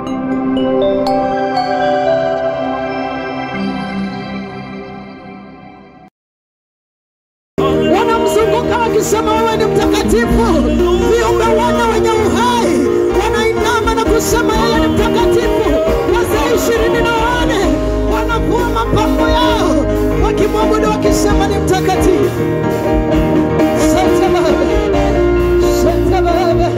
Wanamzunguka wakisema wewe ni mtakatifu. Viumbe wana wenye uhai wanainama na kusema yeye ni mtakatifu. Wazee 24 wanavua mapambo yao wakimwabudu wakisema ni mtakatifu. Asante Baba. Asante Baba.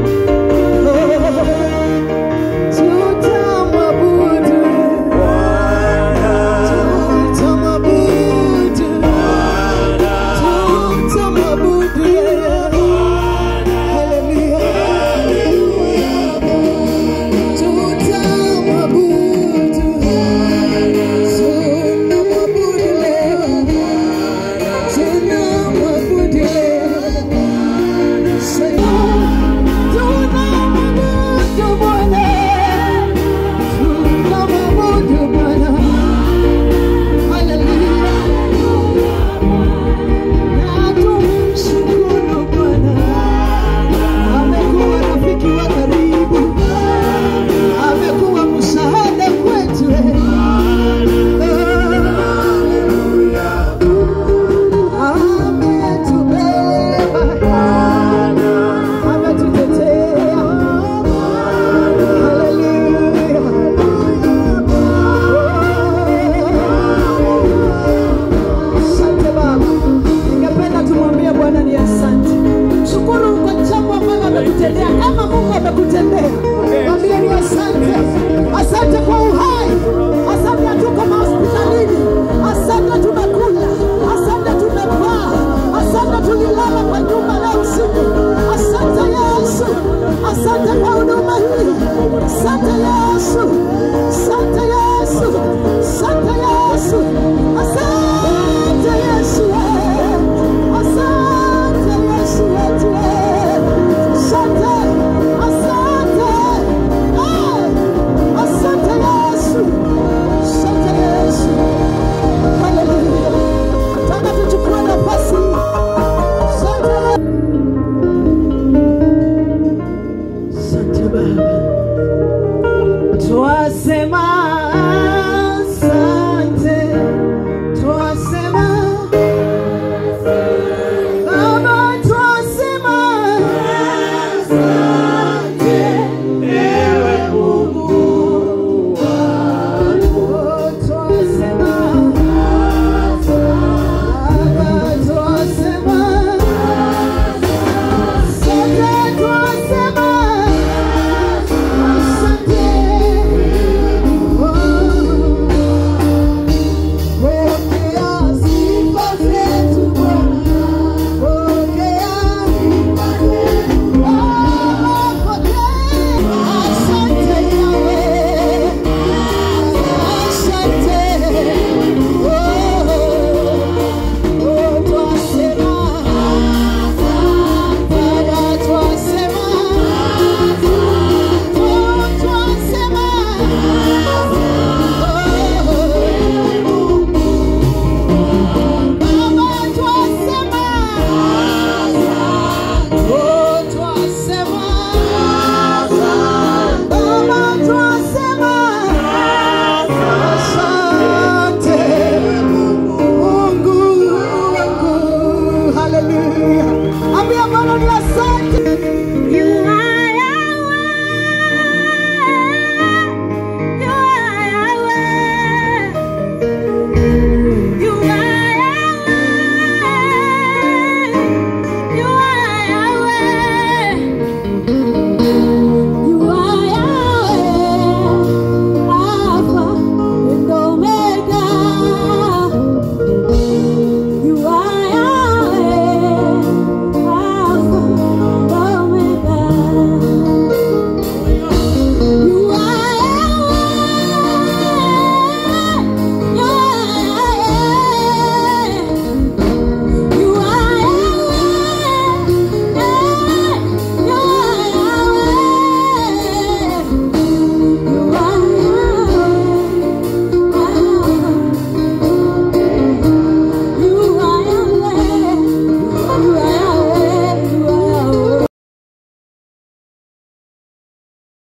Kama Mungu amekutendea, mwambie ni asante. Asante kwa uhai. Asante tuko hospitalini. Asante tumekula. Asante tumevaa. Asante tulilala kwa nyumba na usiku. Asante Yesu. Asante kwa huduma hii. Asante Yesu.